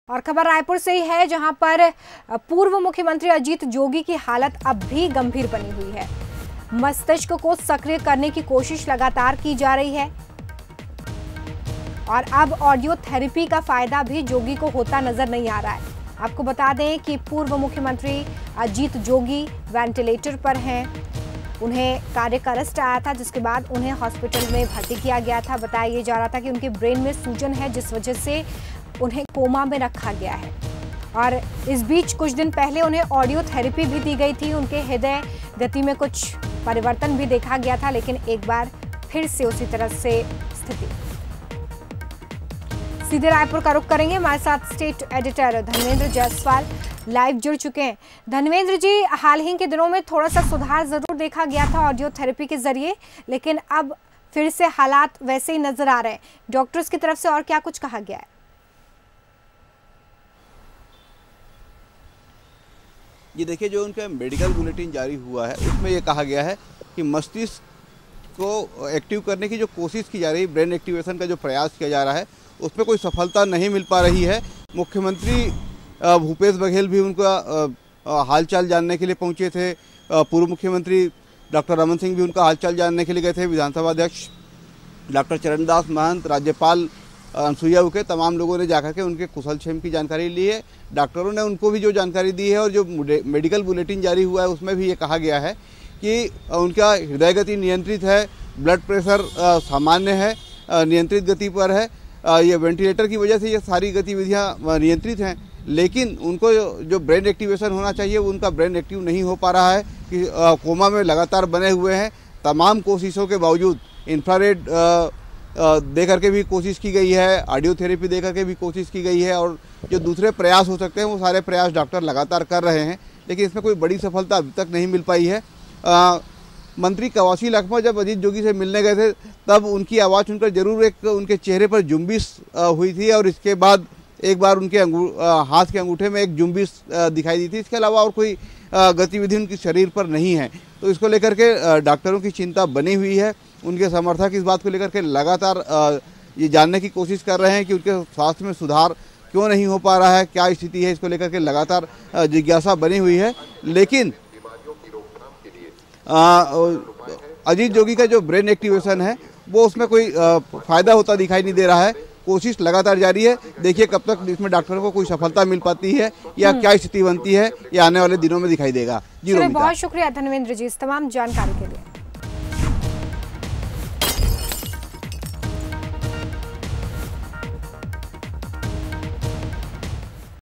और खबर रायपुर से ही है, जहां पर पूर्व मुख्यमंत्री अजीत जोगी की हालत अब भी गंभीर बनी हुई है। मस्तिष्क को सक्रिय करने की कोशिश लगातार की जा रही है और अब ऑडियो थेरेपी का फायदा भी जोगी को होता नजर नहीं आ रहा है। आपको बता दें कि पूर्व मुख्यमंत्री अजीत जोगी वेंटिलेटर पर हैं। उन्हें कार्डियक अरेस्ट आया था, जिसके बाद उन्हें हॉस्पिटल में भर्ती किया गया था। बताया जा रहा था कि उनके ब्रेन में सूजन है, जिस वजह से उन्हें कोमा में रखा गया है। और इस बीच कुछ दिन पहले उन्हें ऑडियो थेरेपी भी दी गई थी। उनके हृदय गति में कुछ परिवर्तन भी देखा गया था, लेकिन एक बार फिर से उसी तरह से स्थिति। सीधे रायपुर का रुख करेंगे। हमारे साथ state editor Dhanvendra Jaiswal live जुड़ चुके हैं। धनवेंद्र जी, हाल ही के दिनों में थोड़ा सा सुधार जरूर देखा गया था ऑडियो थेरेपी के जरिए, लेकिन अब फिर से हालात वैसे ही नजर आ रहे हैं। डॉक्टर्स की तरफ से और क्या कुछ कहा गया है? ये देखिए, जो उनका मेडिकल बुलेटिन जारी हुआ है उसमें ये कहा गया है कि मस्तिष्क को एक्टिव करने की जो कोशिश की जा रही है, ब्रेन एक्टिवेशन का जो प्रयास किया जा रहा है, उसमें कोई सफलता नहीं मिल पा रही है। मुख्यमंत्री भूपेश बघेल भी उनका हालचाल जानने के लिए पहुंचे थे। पूर्व मुख्यमंत्री डॉक्टर रमन सिंह भी उनका हालचाल जानने के लिए गए थे। विधानसभा अध्यक्ष डॉक्टर चरणदास महंत, राज्यपाल अनसुईया उइके, तमाम लोगों ने जाकर के उनके कुशलक्षेम की जानकारी ली है। डॉक्टरों ने उनको भी जो जानकारी दी है और जो मेडिकल बुलेटिन जारी हुआ है उसमें भी ये कहा गया है कि उनका हृदय गति नियंत्रित है, ब्लड प्रेशर सामान्य है, नियंत्रित गति पर है। ये वेंटिलेटर की वजह से ये सारी गतिविधियां नियंत्रित हैं, लेकिन उनको जो ब्रेन एक्टिवेशन होना चाहिए वो उनका ब्रेन एक्टिव नहीं हो पा रहा है कि कोमा में लगातार बने हुए हैं। तमाम कोशिशों के बावजूद इंफ्रारेड दे करके भी कोशिश की गई है, ऑडियो थेरेपी दे करके भी कोशिश की गई है, और जो दूसरे प्रयास हो सकते हैं वो सारे प्रयास डॉक्टर लगातार कर रहे हैं, लेकिन इसमें कोई बड़ी सफलता अभी तक नहीं मिल पाई है। मंत्री कवासी लखमा जब अजीत जोगी से मिलने गए थे तब उनकी आवाज़ सुनकर जरूर एक उनके चेहरे पर जुम्बिश हुई थी, और इसके बाद एक बार उनके हाथ के अंगूठे में एक जुम्बिश दिखाई दी थी। इसके अलावा और कोई गतिविधि उनके शरीर पर नहीं है। तो इसको लेकर के डॉक्टरों की चिंता बनी हुई है। उनके समर्थक इस बात को लेकर के लगातार ये जानने की कोशिश कर रहे हैं कि उनके स्वास्थ्य में सुधार क्यों नहीं हो पा रहा है, क्या स्थिति है। इसको लेकर के लगातार जिज्ञासा बनी हुई है। लेकिन अजीत जोगी का जो ब्रेन एक्टिवेशन है वो उसमें कोई फायदा होता दिखाई नहीं दे रहा है। कोशिश लगातार जारी है। देखिए कब तक इसमें डॉक्टरों को कोई सफलता मिल पाती है या क्या स्थिति बनती है, ये आने वाले दिनों में दिखाई देगा। जी, बहुत शुक्रिया धनवेंद्र जी इस तमाम जानकारी के लिए।